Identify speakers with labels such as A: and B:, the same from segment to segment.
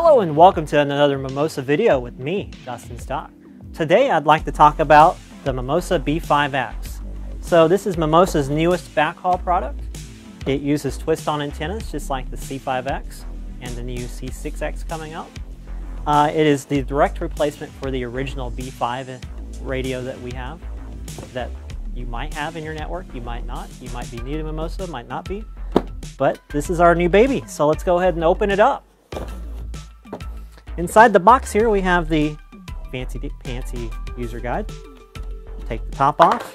A: Hello and welcome to another Mimosa video with me, Dustin Stock. Today I'd like to talk about the Mimosa B5x. So this is Mimosa's newest backhaul product. It uses twist-on antennas just like the C5x and the new C6x coming out. It is the direct replacement for the original B5 radio that we have, that you might have in your network, you might not. You might be new to Mimosa, might not be. But this is our new baby, so let's go ahead and open it up. Inside the box here we have the fancy user guide. Take the top off.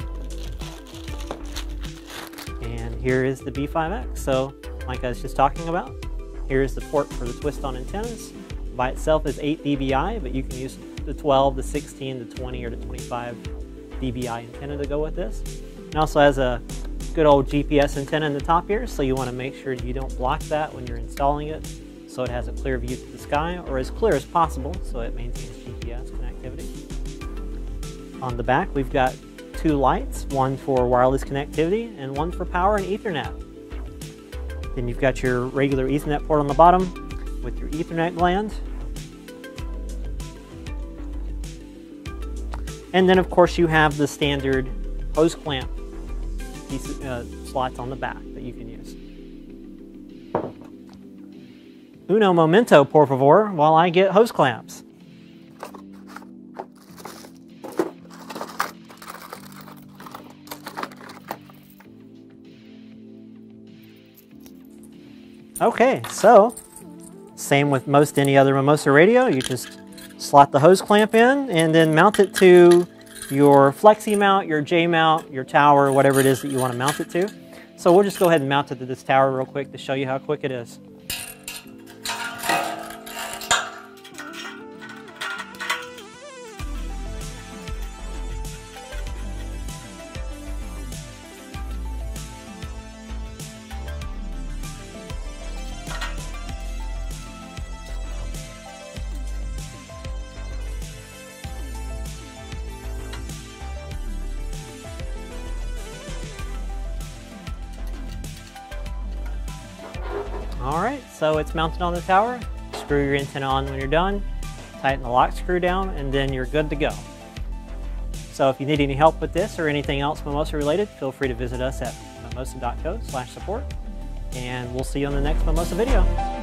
A: And here is the B5x. So like I was just talking about, here's the port for the twist-on antennas. By itself is 8 dBi, but you can use the 12, the 16, the 20, or the 25 dBi antenna to go with this. It also has a good old GPS antenna in the top here, so you want to make sure you don't block that when you're installing it, so it has a clear view to the sky, or as clear as possible, so it maintains GPS connectivity. On the back we've got two lights, one for wireless connectivity and one for power and Ethernet. Then you've got your regular Ethernet port on the bottom with your Ethernet gland. And then of course you have the standard hose clamp slots on the back that you can use. Uno momento, por favor, while I get hose clamps. Okay, so same with most any other Mimosa radio. You just slot the hose clamp in and then mount it to your flexi mount, your J mount, your tower, whatever it is that you want to mount it to. So we'll just go ahead and mount it to this tower real quick to show you how quick it is. Alright, so it's mounted on the tower. Screw your antenna on when you're done, tighten the lock screw down, and then you're good to go. So if you need any help with this or anything else Mimosa related, feel free to visit us at mimosa.co/support, and we'll see you on the next Mimosa video.